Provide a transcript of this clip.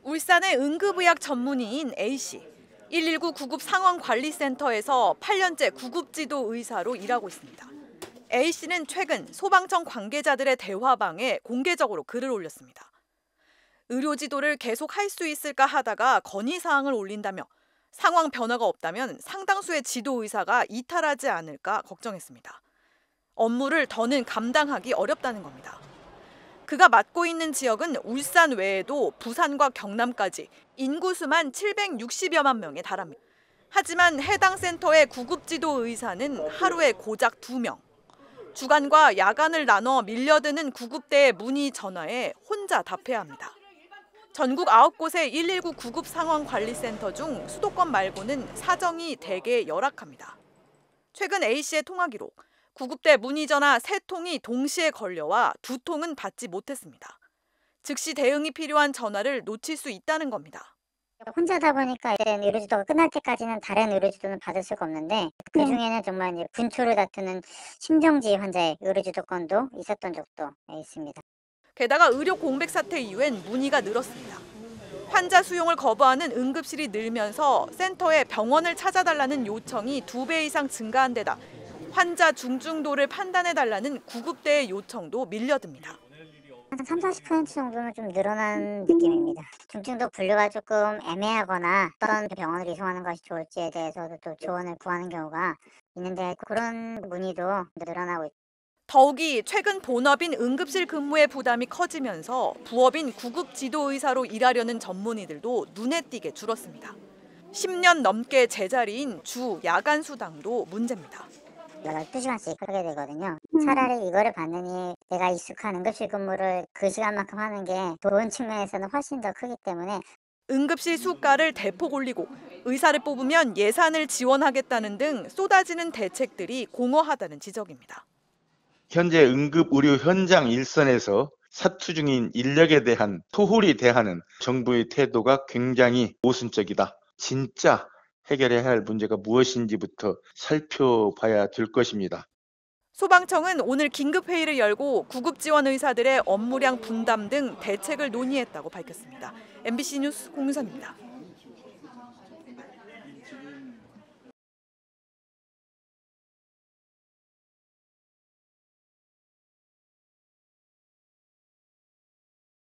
울산의 응급의학 전문의인 A씨. 119 구급 상황관리센터에서 8년째 구급지도 의사로 일하고 있습니다. A씨는 최근 소방청 관계자들의 대화방에 공개적으로 글을 올렸습니다. 의료지도를 계속 할 수 있을까 하다가 건의사항을 올린다며 상황 변화가 없다면 상당수의 지도의사가 이탈하지 않을까 걱정했습니다. 업무를 더는 감당하기 어렵다는 겁니다. 그가 맡고 있는 지역은 울산 외에도 부산과 경남까지 인구수만 760여만 명에 달합니다. 하지만 해당 센터의 구급지도 의사는 하루에 고작 2명. 주간과 야간을 나눠 밀려드는 구급대의 문의 전화에 혼자 답해야 합니다. 전국 9곳의 119 구급상황관리센터 중 수도권 말고는 사정이 대개 열악합니다. 최근 A씨의 통화 기록, 구급대 문의 전화 3통이 동시에 걸려와 2통은 받지 못했습니다. 즉시 대응이 필요한 전화를 놓칠 수 있다는 겁니다. 혼자다 보니까 이제 의료지도가 끝날 때까지는 다른 의료지도는 받을 수가 없는데 그중에는 정말 이제 분초를 다투는 심정지 환자의 의료지도 건도 있었던 적도 있습니다. 게다가 의료 공백 사태 이후엔 문의가 늘었습니다. 환자 수용을 거부하는 응급실이 늘면서 센터에 병원을 찾아달라는 요청이 2배 이상 증가한 데다 환자 중증도를 판단해달라는 구급대의 요청도 밀려듭니다. 한 30-40% 정도는 좀 늘어난 느낌입니다. 중증도 분류가 조금 애매하거나 어떤 병원을 이송하는 것이 좋을지에 대해서도 또 조언을 구하는 경우가 있는데 그런 문의도 늘어나고 있습니다. 더욱이 최근 본업인 응급실 근무의 부담이 커지면서 부업인 구급지도의사로 일하려는 전문의들도 눈에 띄게 줄었습니다. 10년 넘게 제자리인 주 야간 수당도 문제입니다. 12시간씩 하게 되거든요. 차라리 이거를 받느니 내가 익숙한 응급실 근무를 그 시간만큼 하는 게 돈 측면에서는 훨씬 더 크기 때문에 응급실 수가를 대폭 올리고 의사를 뽑으면 예산을 지원하겠다는 등 쏟아지는 대책들이 공허하다는 지적입니다. 현재 응급의료 현장 일선에서 사투 중인 인력에 대한 소홀히 대하는 정부의 태도가 굉장히 모순적이다. 진짜 해결해야 할 문제가 무엇인지부터 살펴봐야 될 것입니다. 소방청은 오늘 긴급회의를 열고 구급지원 의사들의 업무량 분담 등 대책을 논의했다고 밝혔습니다. MBC 뉴스 공유선입니다.